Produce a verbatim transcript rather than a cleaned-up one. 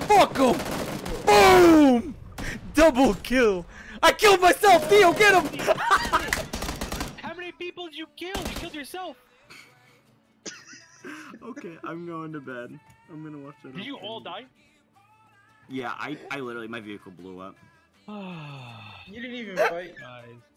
Fuck him! Boom! Double kill! I killed myself! Theo, get him! How many people did you kill? You killed yourself! Okay, I'm going to bed. I'm gonna watch that. Did you all die? Yeah, I, I literally, my vehicle blew up. You didn't even fight. Guys.